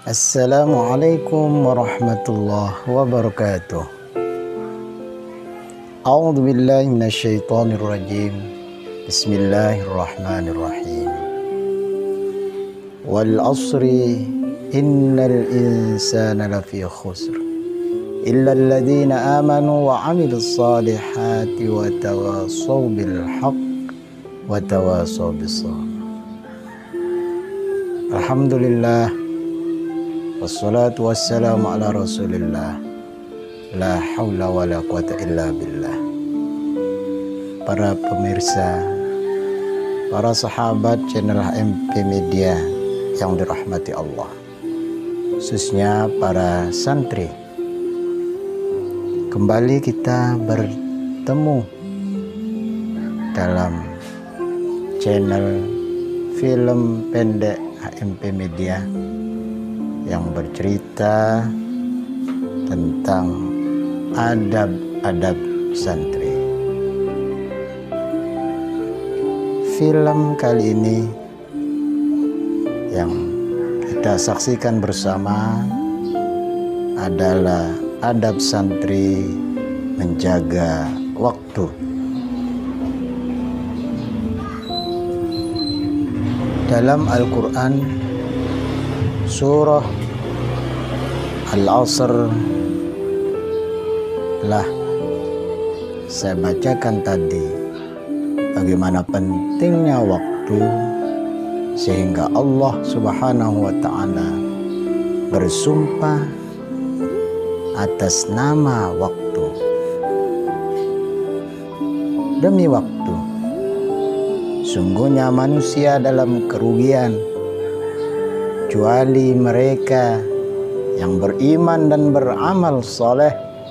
Assalamualaikum warahmatullahi wabarakatuh. A'udzu billahi minasyaitonir rajim. Bismillahirrahmanirrahim. Wal 'ashri innal insana lafi khusr illa alladziina aamanu wa 'amilus shalihati wa tawashaw bil haqq wa tawashaw bis sabr. Alhamdulillah, wassalatu wassalamu ala rasulillah, la haula wa la quwata illa billah. Para pemirsa, para sahabat channel HMP Media yang dirahmati Allah, khususnya para santri, kembali kita bertemu dalam channel film pendek HMP Media yang bercerita tentang adab-adab santri. Film kali ini yang kita saksikan bersama adalah adab santri menjaga waktu. Dalam Al-Quran Surah Al-'Ashr lah saya bacakan tadi bagaimana pentingnya waktu, sehingga Allah Subhanahu wa ta'ala bersumpah atas nama waktu. Demi waktu, sungguhnya manusia dalam kerugian kecuali mereka yang beriman dan beramal soleh.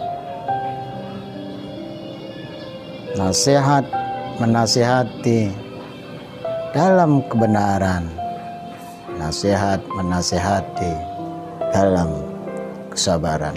Nasihat menasihati dalam kebenaran, nasihat menasihati dalam kesabaran.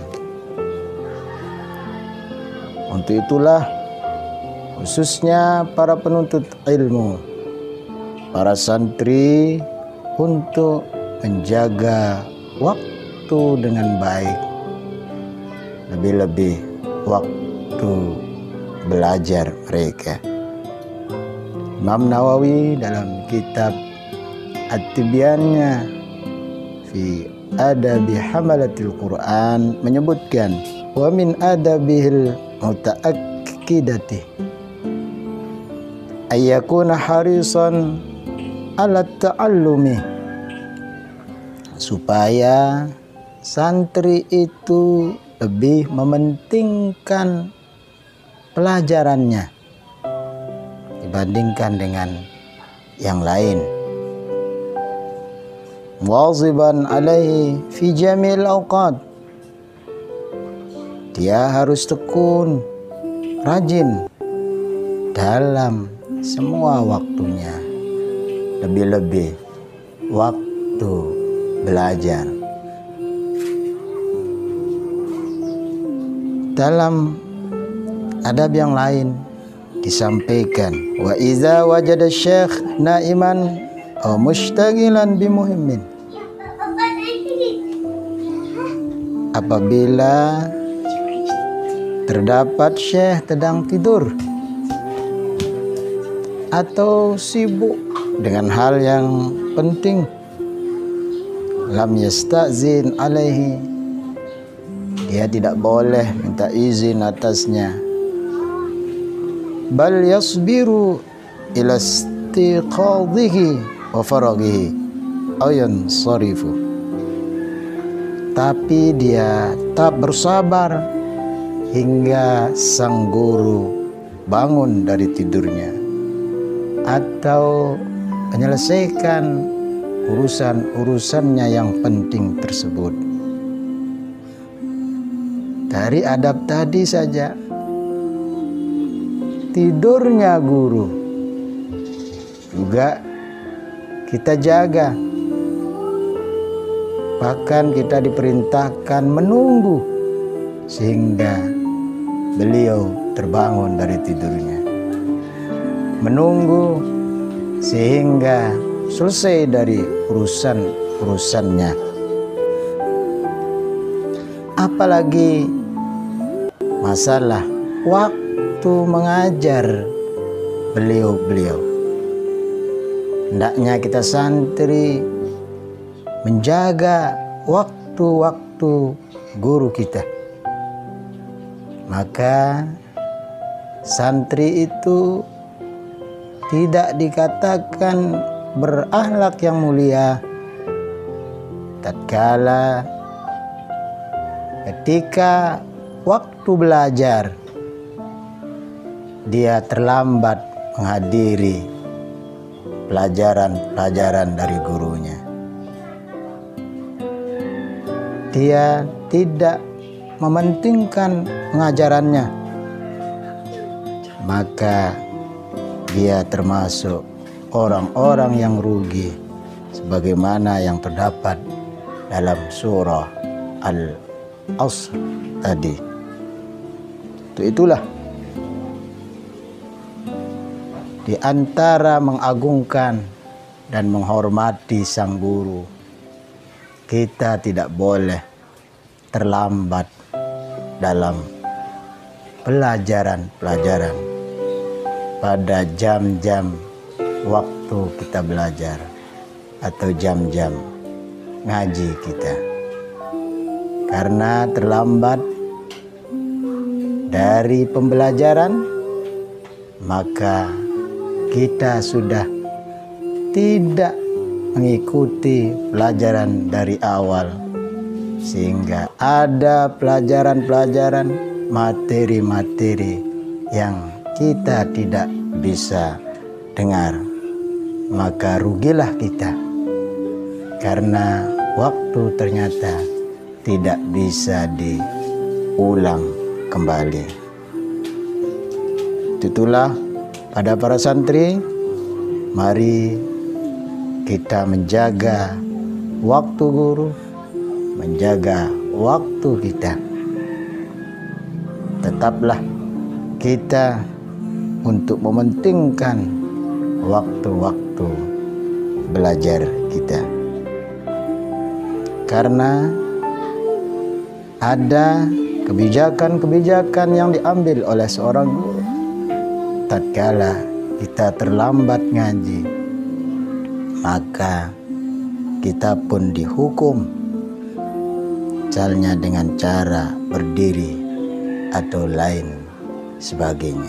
Untuk itulah khususnya para penuntut ilmu, para santri, untuk menjaga waktu dengan baik, lebih-lebih waktu belajar mereka. Imam Nawawi dalam kitab At-Tibyannya fi adabi hamalatil Quran menyebutkan, wa min adabihil muta'akkidati ayyakuna harisan ala ta'allumi, supaya santri itu lebih mementingkan pelajarannya dibandingkan dengan yang lain. Waziban alaihi fi jamil awqat, dia harus tekun, rajin dalam semua waktunya, lebih-lebih waktu belajar. Dalam adab yang lain disampaikan, wa iza wajada syekh naiman aw mushtagilan bimuhimmin, apabila terdapat syekh sedang tidur atau sibuk dengan hal yang penting, lam yasta'zin alaihi, dia tidak boleh minta izin atasnya, bal yasbiru ila istiqadhihi wa faraghihi aw yansarifu, tapi dia tetap bersabar hingga sang guru bangun dari tidurnya atau menyelesaikan urusan-urusannya yang penting tersebut. Dari adab tadi saja, tidurnya guru juga kita jaga. Bahkan kita diperintahkan menunggu sehingga beliau terbangun dari tidurnya, menunggu sehingga selesai dari urusan-urusannya. Apalagi masalah waktu mengajar beliau-beliau. Hendaknya kita santri menjaga waktu-waktu guru kita. Maka santri itu tidak dikatakan berakhlak yang mulia tatkala ketika waktu belajar dia terlambat menghadiri pelajaran-pelajaran dari gurunya. Dia tidak mementingkan pengajarannya, maka dia termasuk orang-orang yang rugi, sebagaimana yang terdapat dalam surah Al-Asr tadi. Itulah di antara mengagungkan dan menghormati sang guru, kita tidak boleh terlambat dalam pelajaran-pelajaran pada jam-jam waktu kita belajar atau jam-jam ngaji kita. Karena terlambat dari pembelajaran, maka kita sudah tidak mengikuti pelajaran dari awal, sehingga ada pelajaran-pelajaran, materi-materi yang kita tidak bisa dengar. Maka rugilah kita, karena waktu ternyata tidak bisa diulang kembali. Itulah pada para santri, mari kita menjaga waktu guru, menjaga waktu kita. Tetaplah kita untuk mementingkan waktu-waktu belajar kita. Karena ada kebijakan-kebijakan yang diambil oleh seorang guru tatkala kita terlambat ngaji, maka kita pun dihukum, misalnya dengan cara berdiri atau lain sebagainya.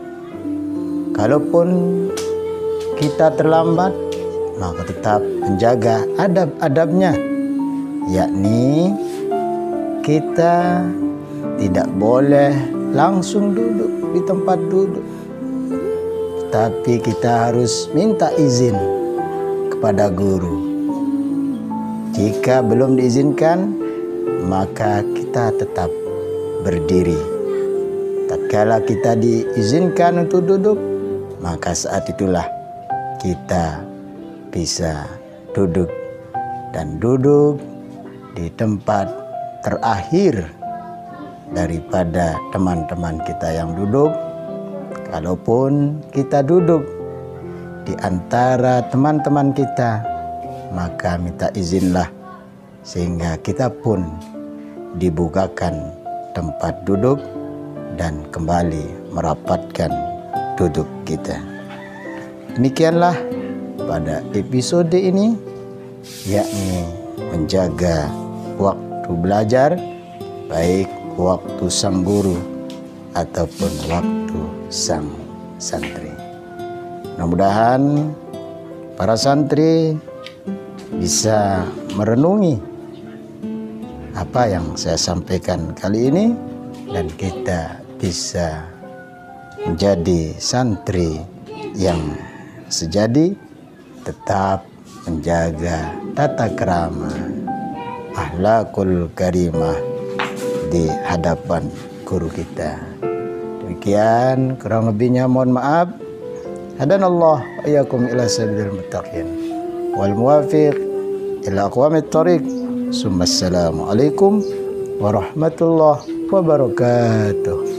Kalaupun kita terlambat, maka tetap menjaga adab-adabnya, yakni kita tidak boleh langsung duduk di tempat duduk, tapi kita harus minta izin kepada guru. Jika belum diizinkan, maka kita tetap berdiri. Tatkala kita diizinkan untuk duduk, maka saat itulah kita bisa duduk, dan duduk di tempat terakhir daripada teman-teman kita yang duduk. Kalaupun kita duduk di antara teman-teman kita, maka minta izinlah sehingga kita pun dibukakan tempat duduk dan kembali merapatkan duduk kita. Demikianlah pada episode ini, yakni menjaga waktu belajar, baik waktu sang guru ataupun waktu sang santri. Mudah-mudahan para santri bisa merenungi apa yang saya sampaikan kali ini, dan kita bisa menjadi santri yang sejati, tetap menjaga tata krama, akhlakul karimah di hadapan guru kita. Demikian, kurang lebihnya mohon maaf. Hadanallah wa iyyakum ila sabilil muttaqin wal muwafiq ila aqwamit thariq. Assalamualaikum warahmatullahi wabarakatuh.